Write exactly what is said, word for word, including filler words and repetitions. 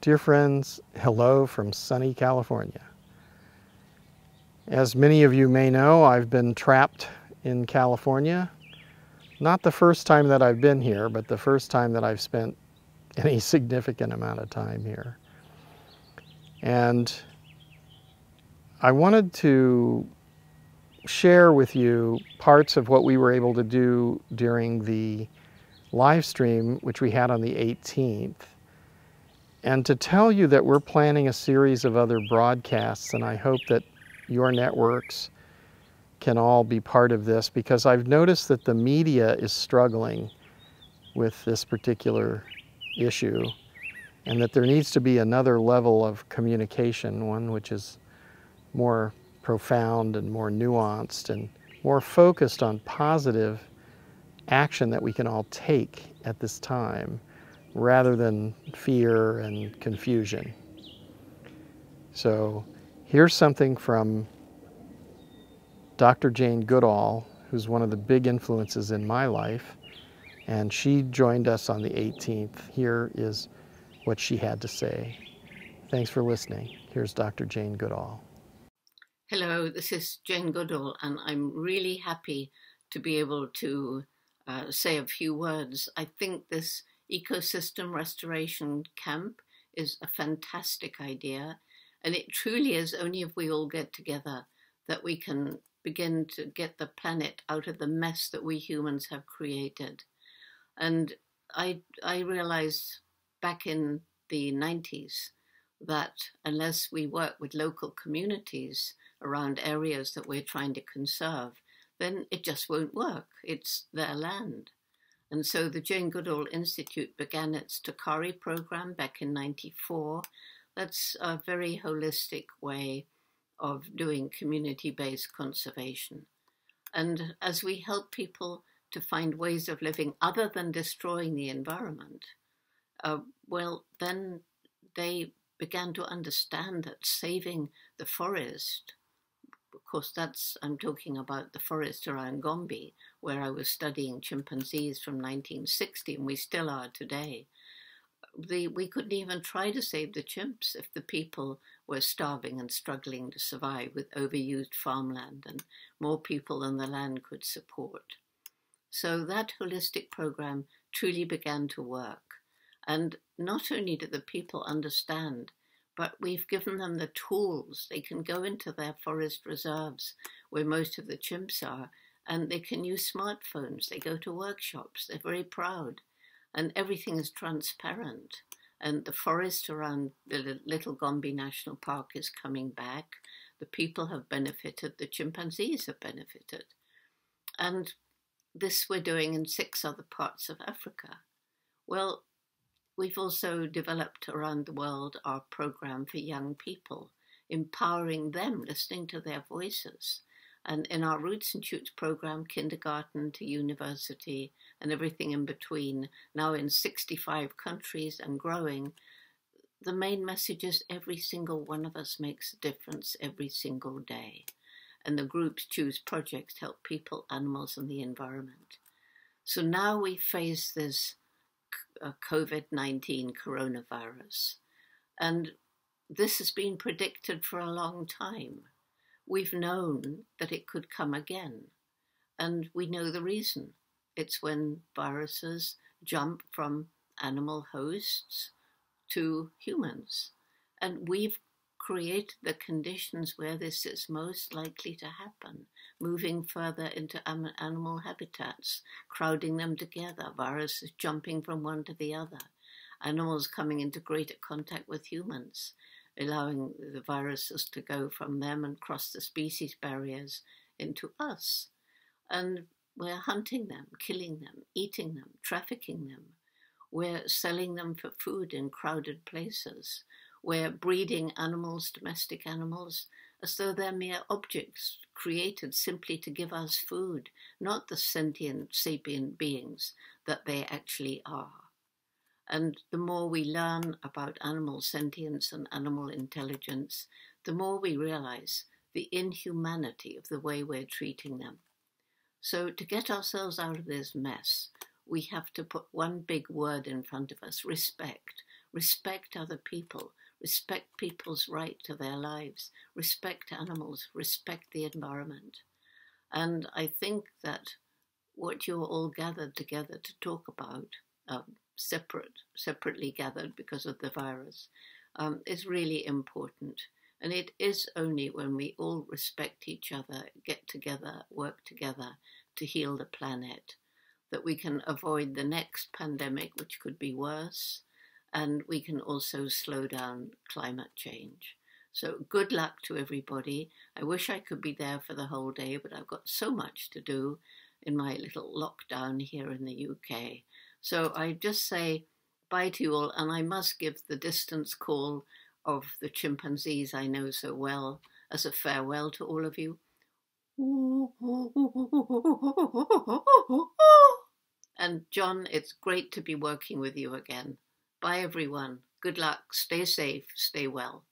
Dear friends, hello from sunny California. As many of you may know, I've been trapped in California. Not the first time that I've been here, but the first time that I've spent any significant amount of time here. And I wanted to share with you parts of what we were able to do during the live stream, which we had on the eighteenth. And to tell you that we're planning a series of other broadcasts, and I hope that your networks can all be part of this, because I've noticed that the media is struggling with this particular issue, and that there needs to be another level of communication, one which is more profound and more nuanced and more focused on positive action that we can all take at this time, rather than fear and confusion. So here's something from Doctor Jane Goodall, who's one of the big influences in my life, and she joined us on the eighteenth. Here is what she had to say. Thanks for listening. Here's Doctor Jane Goodall. Hello, this is Jane Goodall, and I'm really happy to be able to uh, say a few words. I think this ecosystem restoration camp is a fantastic idea, and it truly is only if we all get together that we can begin to get the planet out of the mess that we humans have created. And I, I realized back in the nineties that unless we work with local communities around areas that we're trying to conserve, then it just won't work. It's their land. And so the Jane Goodall Institute began its Takari program back in ninety-four. That's a very holistic way of doing community-based conservation. And as we help people to find ways of living other than destroying the environment, uh, well, then they began to understand that saving the forest, of course, that's, I'm talking about the forest around Gombe, where I was studying chimpanzees from nineteen sixty, and we still are today. The, we couldn't even try to save the chimps if the people were starving and struggling to survive with overused farmland and more people than the land could support. So that holistic program truly began to work. And not only did the people understand, but we've given them the tools. They can go into their forest reserves where most of the chimps are, and they can use smartphones. They go to workshops. They're very proud, and everything is transparent. And the forest around the Little Gombe National Park is coming back. The people have benefited. The chimpanzees have benefited. And this we're doing in six other parts of Africa. Well, we've also developed around the world our program for young people, empowering them, listening to their voices. And in our Roots and Shoots program, kindergarten to university and everything in between, now in sixty-five countries and growing, the main message is every single one of us makes a difference every single day. And the groups choose projects to help people, animals, and the environment. So now we face this COVID nineteen coronavirus. And this has been predicted for a long time. We've known that it could come again. And we know the reason. It's when viruses jump from animal hosts to humans. And we've created the conditions where this is most likely to happen, moving further into animal habitats, crowding them together, viruses jumping from one to the other, animals coming into greater contact with humans, allowing the viruses to go from them and cross the species barriers into us. And we're hunting them, killing them, eating them, trafficking them. We're selling them for food in crowded places. We're breeding animals, domestic animals, as though they're mere objects created simply to give us food, not the sentient, sapient beings that they actually are. And the more we learn about animal sentience and animal intelligence, the more we realize the inhumanity of the way we're treating them. So to get ourselves out of this mess, we have to put one big word in front of us: respect. respect other people, respect people's right to their lives, respect animals, respect the environment. And I think that what you're all gathered together to talk about, um, separate, separately gathered because of the virus, um, is really important. And it is only when we all respect each other, get together, work together to heal the planet, that we can avoid the next pandemic, which could be worse, and we can also slow down climate change. So good luck to everybody. I wish I could be there for the whole day, but I've got so much to do in my little lockdown here in the U K. So I just say bye to you all, and I must give the distance call of the chimpanzees I know so well as a farewell to all of you. And John, it's great to be working with you again. Bye everyone. Good luck. Stay safe. Stay well.